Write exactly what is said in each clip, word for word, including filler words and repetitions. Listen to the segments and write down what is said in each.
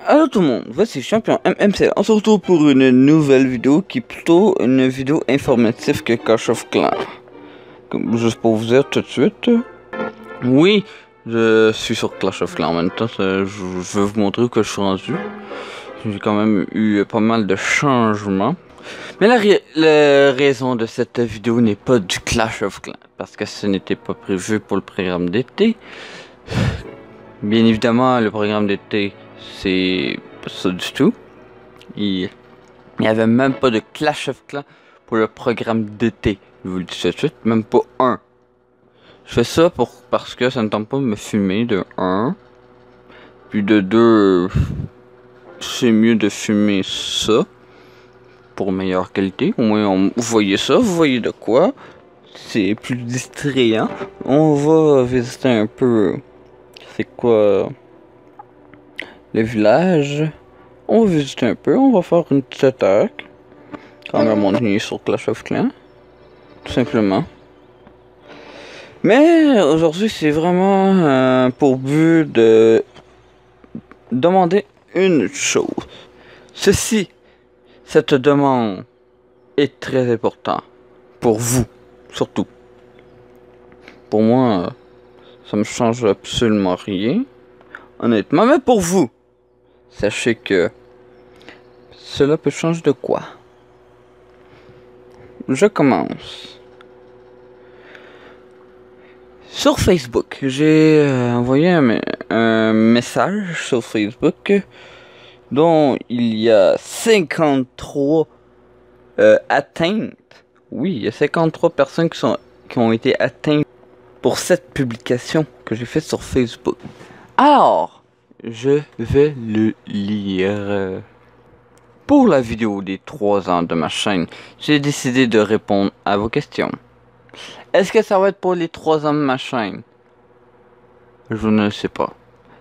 Allo tout le monde, voici Champion M M C. On se retrouve pour une nouvelle vidéo qui est plutôt une vidéo informative que Clash of Clans. Comme, juste pour vous dire tout de suite. Oui, je suis sur Clash of Clans en même temps. Je, je veux vous montrer où que je suis rendu. J'ai quand même eu pas mal de changements. Mais la, la raison de cette vidéo n'est pas du Clash of Clans. Parce que ce n'était pas prévu pour le programme d'été. Bien évidemment, le programme d'été, c'est pas ça du tout. Il n'y avait même pas de Clash of Clans pour le programme d'été. Je vous le dis tout de suite, même pas un. Je fais ça pour, parce que ça ne tente pas de me filmer, de un. Puis de deux, c'est mieux de filmer ça pour meilleure qualité. Au moins, on, vous voyez ça, vous voyez de quoi. C'est plus distrayant. On va visiter un peu... C'est quoi le village. On va visiter un peu. On va faire une petite attaque. Quand même, on est sur Clash of Clans. Tout simplement. Mais aujourd'hui, c'est vraiment euh, pour but de demander une chose. Ceci, cette demande est très importante. Pour vous, surtout. Pour moi, ça me change absolument rien. Honnêtement, mais pour vous, sachez que cela peut changer de quoi. Je commence. Sur Facebook, j'ai euh, envoyé un, un message sur Facebook dont il y a cinquante-trois euh, atteintes. Oui, il y a cinquante-trois personnes qui, sont, qui ont été atteintes pour cette publication que j'ai faite sur Facebook. Alors, je vais le lire. Pour la vidéo des trois ans de ma chaîne, j'ai décidé de répondre à vos questions. Est-ce que ça va être pour les trois ans de ma chaîne? Je ne sais pas.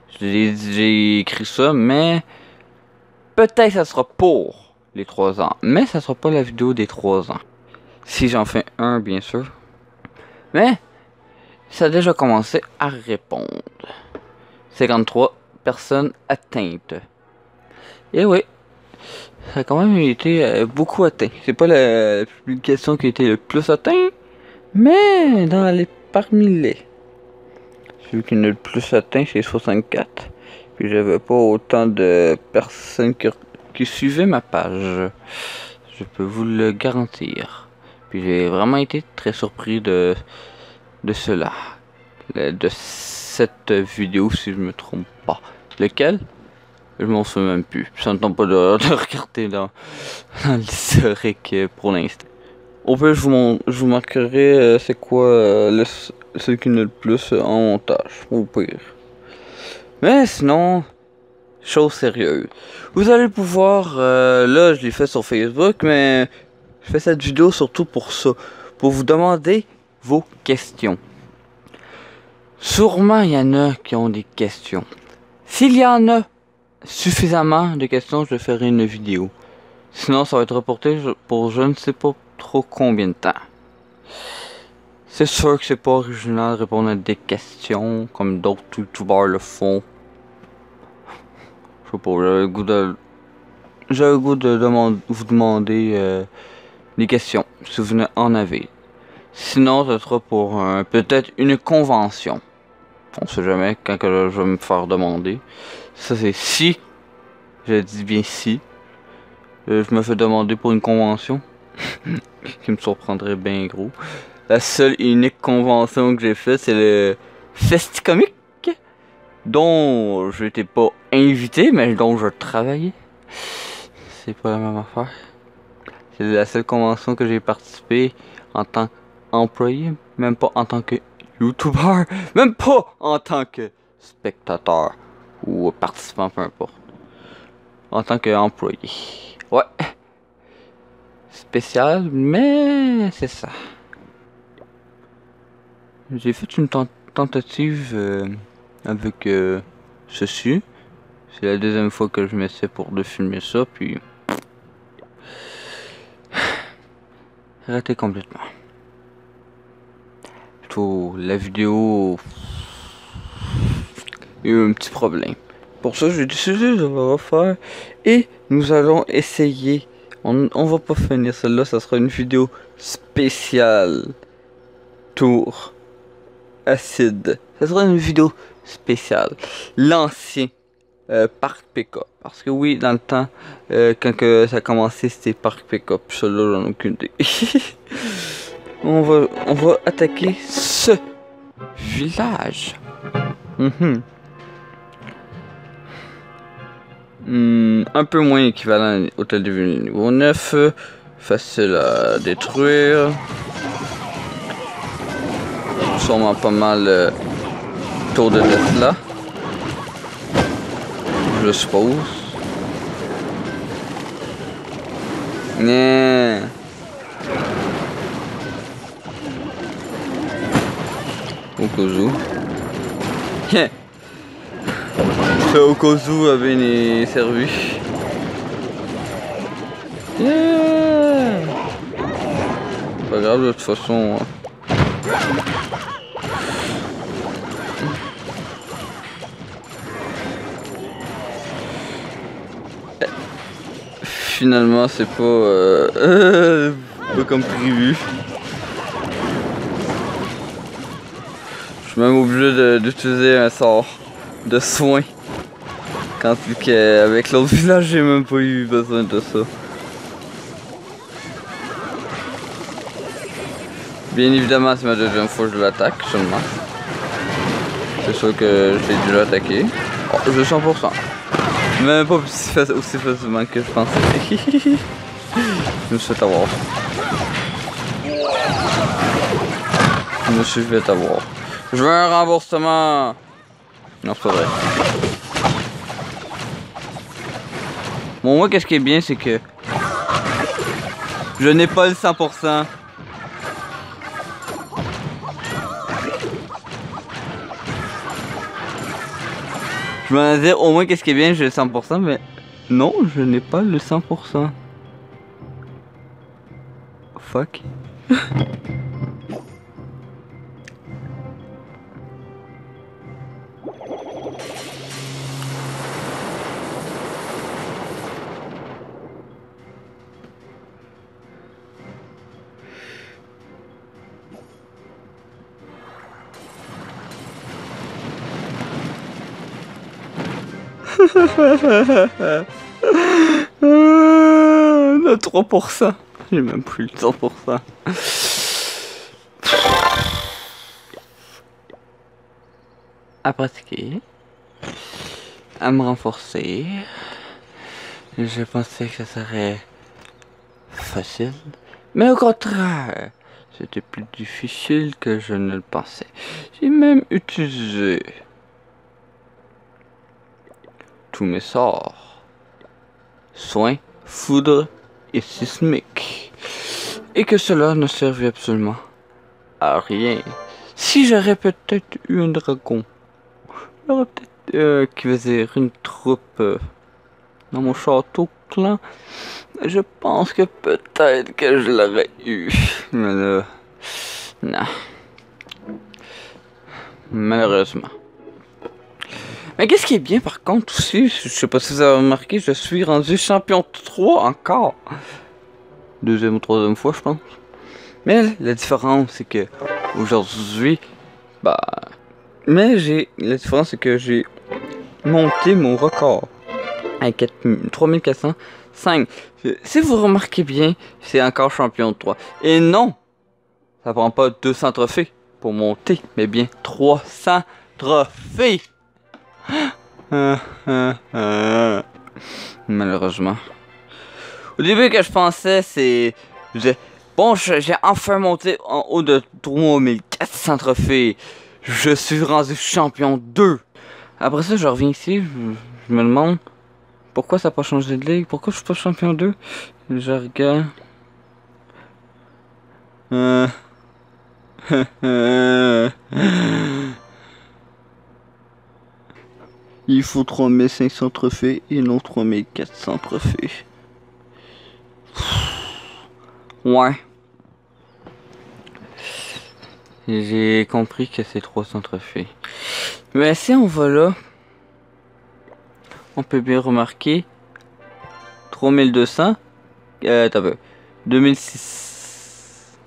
J'ai écrit ça, mais peut-être ça sera pour les trois ans. Mais ça sera pas la vidéo des trois ans. Si j'en fais un, bien sûr. Mais ça a déjà commencé à répondre. cinquante-trois personnes atteintes. Et oui, ça a quand même été euh, beaucoup atteint. C'est pas la publication qui a été le plus atteinte, mais dans les parmi les. Celui qui a le plus atteint, c'est soixante-quatre. Puis j'avais pas autant de personnes qui, qui suivaient ma page. Je peux vous le garantir. Puis j'ai vraiment été très surpris de, de cela. De cette vidéo, si je me trompe pas. Lequel? Je m'en souviens même plus. Ça ne tente pas de, de regarder dans, dans l'historique pour l'instant. Au pire, je vous, je vous marquerai euh, c'est quoi euh, le, celui qui n'a le plus euh, en montage. Au pire. Mais sinon, chose sérieuse. Vous allez pouvoir, euh, là je l'ai fait sur Facebook, mais je fais cette vidéo surtout pour ça. Pour vous demander vos questions. Sûrement il y en a qui ont des questions. S'il y en a suffisamment de questions, je ferai une vidéo. Sinon ça va être reporté pour je ne sais pas trop combien de temps. C'est sûr que c'est pas original de répondre à des questions comme d'autres youtubeurs le font. Je sais pas, j'ai le goût de j'ai le goût de demander, vous demander euh, des questions si vous en avez. Sinon ce sera pour euh, peut-être une convention. On sait jamais quand que je vais me faire demander. Ça c'est si, je dis bien si, euh, je me fais demander pour une convention. Qui me surprendrait bien gros. La seule et unique convention que j'ai faite, c'est le Festicomique, dont je n'étais pas invité, mais dont je travaillais. C'est pas la même affaire. C'est la seule convention que j'ai participé en tant qu'employé, même pas en tant que YouTuber, même pas en tant que spectateur ou participant, peu importe. En tant qu'employé. Ouais. Spécial, mais c'est ça. J'ai fait une tentative euh, avec euh, ceci. C'est la deuxième fois que je m'essaie pour de filmer ça, puis raté complètement. Plutôt la vidéo, il y a eu un petit problème. Pour ça, j'ai décidé de le refaire. Et nous allons essayer. On, on va pas finir celle-là, ça sera une vidéo spéciale. Tour acide. Ça sera une vidéo spéciale. L'ancien euh, Parc P-K. Parce que oui, dans le temps, euh, quand que ça a commencé, c'était Parc P-K. Puis celui-là, j'en ai aucune idée. on, va, on va attaquer ce village. Mm-hmm. Hmm, un peu moins équivalent à Hôtel de Ville niveau neuf. Facile à détruire. Sûrement pas mal euh, tour de Tesla. Je suppose. Nee. Au cas où. Au cas où avait les servi. Yeah. Pas grave de toute façon. Finalement, c'est pas, euh, euh, pas comme prévu. Je suis même obligé d'utiliser un sort de soin. Quand avec l'autre village, j'ai même pas eu besoin de ça. Bien évidemment, c'est ma deuxième fois que je l'attaque seulement. C'est sûr que j'ai dû l'attaquer. Oh, j'ai cent pour cent. Même pas aussi facilement que je pensais. Je me suis fait avoir. Je me suis fait avoir. Je veux un remboursement. Non, c'est pas vrai. Bon, moi, qu'est-ce qui est bien, c'est que je n'ai pas le cent pour cent. Je me disais, au moins, qu'est-ce qui est bien, j'ai le cent pour cent, mais non, je n'ai pas le cent pour cent. Fuck. Le trois pour cent. J'ai même plus le cent pour cent. À pratiquer. À me renforcer. Je pensais que ça serait facile. Mais au contraire, c'était plus difficile que je ne le pensais. J'ai même utilisé tous mes sorts. Soin, foudre et sismique. Et que cela ne servait absolument à rien. Si j'aurais peut-être eu un dragon, j'aurais peut-être euh, qui veut dire une troupe euh, dans mon château clan, je pense que peut-être que je l'aurais eu. Mais là, non. Malheureusement. Mais qu'est-ce qui est bien par contre aussi, je sais pas si vous avez remarqué, je suis rendu champion trois encore. Deuxième ou troisième fois je pense. Mais la différence c'est que aujourd'hui, bah... Mais j'ai... La différence c'est que j'ai monté mon record à trois mille quatre cent cinq. Si vous remarquez bien, c'est encore champion trois. Et non, ça prend pas deux cents trophées pour monter, mais bien trois cents trophées. Ah, ah, ah. Malheureusement. Au début que je pensais, c'est... Bon, j'ai enfin monté en haut de trois mille quatre cents trophées. Je suis rendu champion deux. Après ça, je reviens ici, je, je me demande pourquoi ça n'a pas changé de ligue, pourquoi je suis pas champion deux. Je regarde. Euh... Il faut trois mille cinq cents trophées et non trois mille quatre cents trophées. Ouais. J'ai compris que c'est trois cents trophées. Mais si on va là, on peut bien remarquer trois mille deux cents. Euh, t'as peu. deux mille six.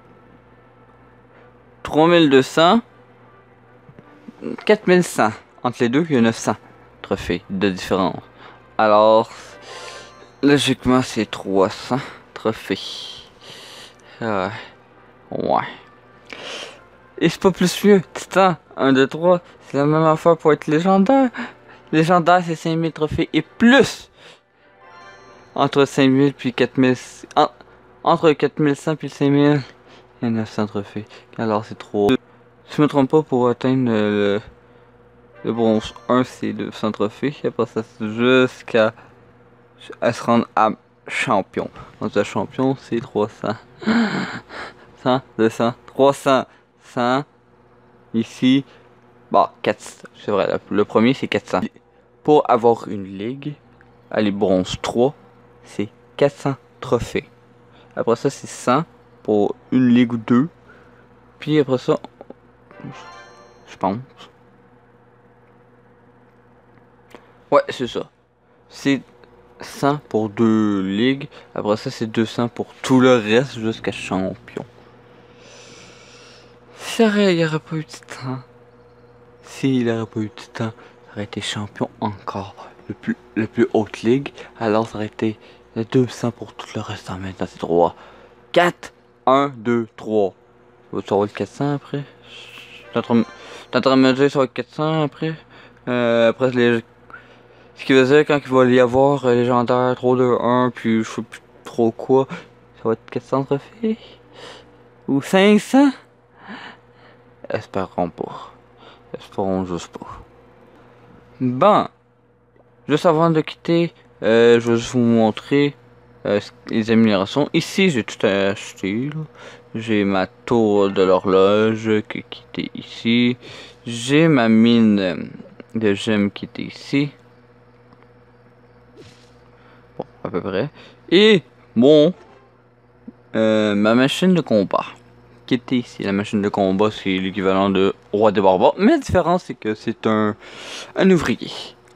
trois mille deux cents. quatre mille cent. Entre les deux, il y a neuf cents trophées de différence. Alors, logiquement, c'est trois cents trophées. Euh, ouais. Et c'est pas plus mieux. Titan, un, deux, trois. C'est la même affaire pour être légendaire. Légendaire, c'est cinq mille trophées et plus. Entre cinq mille puis quatre mille. En, entre quatre mille cent puis cinq mille, il y a neuf cents trophées. Alors, c'est trop. Si je me trompe pas, pour atteindre le, le bronze un, c'est deux cents trophées. Après ça, c'est jusqu'à à se rendre à champion. Donc, le champion, c'est trois cents. cent, deux cents, trois cents, cent. Ici, bah, quatre cents. C'est vrai, le premier, c'est quatre cents. Pour avoir une ligue, allez, bronze trois, c'est quatre cents trophées. Après ça, c'est cent pour une ligue ou deux. Puis après ça, je pense. Ouais, c'est ça. C'est cent pour deux ligues. Après ça, c'est deux cents pour tout le reste jusqu'à champion. Si il n'y aurait pas eu de temps, s'il n'aurait pas eu de temps, ça aurait été champion encore. Le plus, le plus haute ligue. Alors, ça aurait été deux cents pour tout le reste. En même temps, c'est trois. quatre, un, deux, trois. Tu vas avoir le quatre cents après? T'es en train de me dire ça va être quatre cents après? Euh, après, les... ce qui veut dire quand il va y avoir euh, légendaire trois, deux, un, puis je sais plus trop quoi, ça va être quatre cents trophées? Ou cinq cents? Espérons pas. Espérons juste pas. Bon. Juste avant de quitter, euh, je vais juste vous montrer euh, les améliorations. Ici, j'ai tout acheté. J'ai ma tour de l'horloge qui était ici. J'ai ma mine de gemmes qui était ici. Bon, à peu près. Et bon, euh, ma machine de combat qui était ici. La machine de combat, c'est l'équivalent de roi des barbares. Mais la différence, c'est que c'est un, un ouvrier.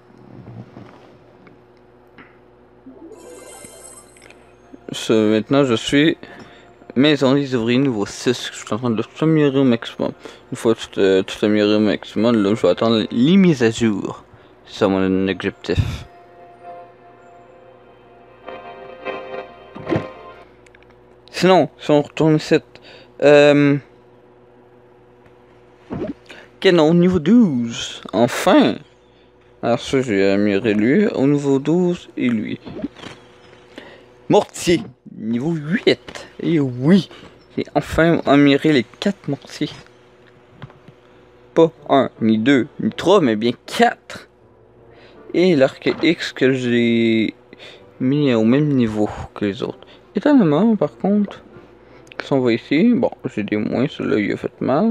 Ce, maintenant, je suis maison des ouvriers niveau six. Je suis en train de tout améliorer au maximum. Une fois tout, euh, tout amélioré au maximum, là, je vais attendre les mises à jour. C'est ça mon objectif. Sinon, si on retourne ici, euh, canon niveau douze. Enfin. Alors ça, j'ai amélioré lui au niveau douze et lui. Mortier, niveau huit. Et oui, j'ai enfin amélioré les quatre mortiers. Pas un, ni deux, ni trois, mais bien quatre. Et l'arc X que j'ai mis au même niveau que les autres. Étonnamment, par contre, si on va ici, bon, j'ai des moins, celui-là il a fait mal.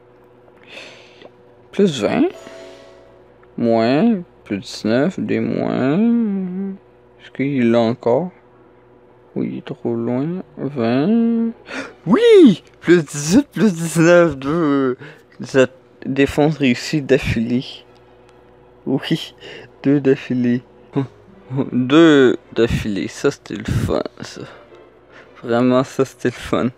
Plus vingt. Moins, plus dix-neuf, des moins. Est-ce qu'il l'a encore? Oui, trop loin. vingt. Oui! Plus dix-huit, plus dix-neuf, deux. Cette défense réussie d'affilée. Oui, deux d'affilée. Deux d'affilée, ça c'était le fun, ça. Vraiment, ça c'était le fun.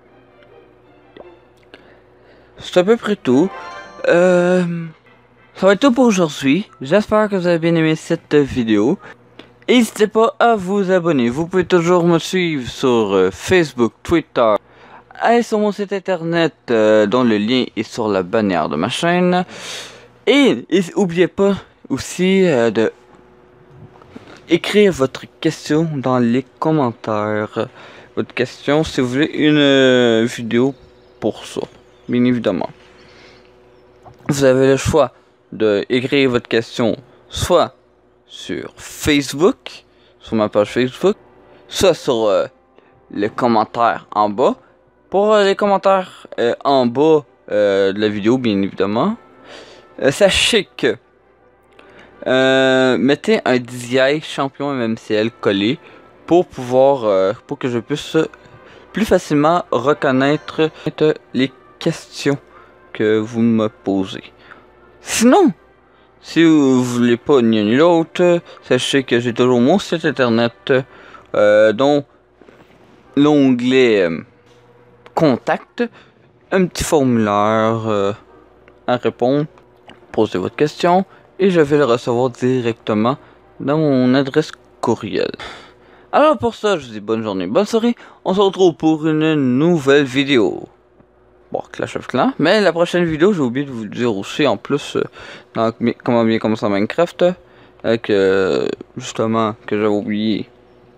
C'est à peu près tout. Euh, ça va être tout pour aujourd'hui. J'espère que vous avez bien aimé cette vidéo. N'hésitez pas à vous abonner. Vous pouvez toujours me suivre sur euh, Facebook, Twitter, et sur mon site internet euh, dont le lien est sur la bannière de ma chaîne. Et n'oubliez pas aussi euh, de écrire votre question dans les commentaires. Votre question si vous voulez une euh, vidéo pour ça, bien évidemment. Vous avez le choix de écrire votre question soit sur Facebook, sur ma page Facebook, soit sur euh, le commentaire en bas. Pour euh, les commentaires euh, en bas euh, de la vidéo, bien évidemment, euh, sachez que euh, mettez un D J I champion M M C L collé pour pouvoir, euh, pour que je puisse plus facilement reconnaître les questions que vous me posez. Sinon, Si vous voulez pas ni l'un ni l'autre, sachez que j'ai toujours mon site internet, euh, dont l'onglet euh, Contact, un petit formulaire euh, à répondre, posez votre question et je vais le recevoir directement dans mon adresse courriel. Alors pour ça, je vous dis bonne journée, bonne soirée, on se retrouve pour une nouvelle vidéo. Bon, Clash of Clans, mais la prochaine vidéo, j'ai oublié de vous dire aussi, en plus, euh, dans comment bien commencer en Minecraft, avec, euh, justement, que j'avais oublié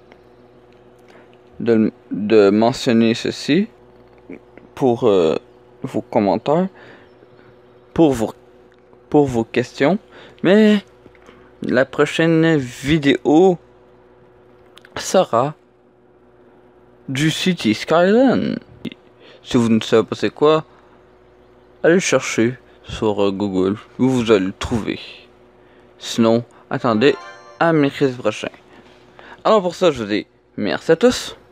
de, de mentionner ceci, pour euh, vos commentaires, pour vos, pour vos questions, mais la prochaine vidéo sera du City Skyline. Si vous ne savez pas c'est quoi, allez le chercher sur euh, Google, où vous allez le trouver. Sinon, attendez à mercredi prochain. Alors pour ça, je vous dis merci à tous.